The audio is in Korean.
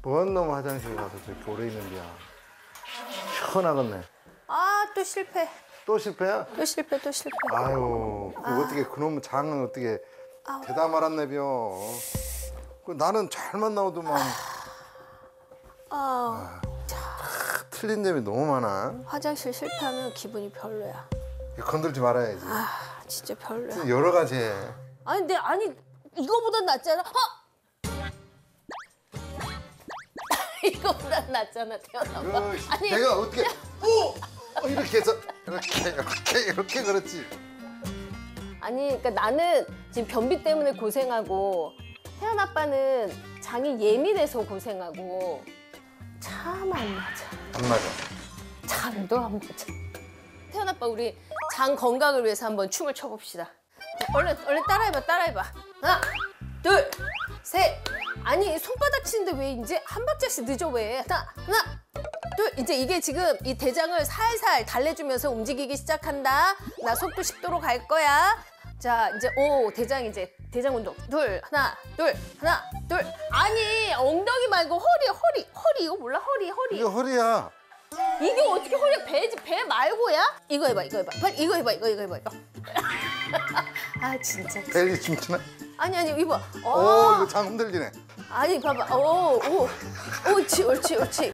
뭔 놈 화장실 가서 저렇게 오래 있는데야. 시원하겠네. 아, 또 실패. 또 실패야? 또 실패, 또 실패. 아유, 어떻게 그놈 장은 어떻게 대다 말았네벼. 나는 잘만 나오더만. 틀린 점이 너무 많아. 화장실 실패하면 기분이 별로야. 이거 건들지 말아야지. 아, 진짜 별로야. 여러 가지 해. 아니, 근데 아니 이거보단 낫잖아. 이거보단 낫잖아, 태어나봐. 아니, 내가 어떻게 이렇게 해서 이렇게 그렇지. 아니, 그러니까 나는 지금 변비 때문에 고생하고 태연 아빠는 장이 예민해서 고생하고 참 안 맞아. 안 맞아. 잠도 안 맞아. 태연 아빠 우리 장 건강을 위해서 한번 춤을 춰봅시다. 얼른 따라해봐. 하나, 둘, 셋. 아니 손바닥 치는데 왜 이제 한 박자씩 늦어 왜? 하나, 둘. 이제 이게 지금 이 대장을 살살 달래주면서 움직이기 시작한다. 나 속도 10도로 갈 거야. 자 이제 대장 이제 대장 운동. 하나, 둘. 아니 엉덩이 말고 허리 이거 몰라? 허리. 이거 허리야. 이게 어떻게 허리야? 배 말고야? 이거 해봐. 빨리 이거 해봐. 아 진짜. 배이 춤추나? 아니 이거 봐. 오 이거 장 흔들리네. 아니 봐봐. 옳지.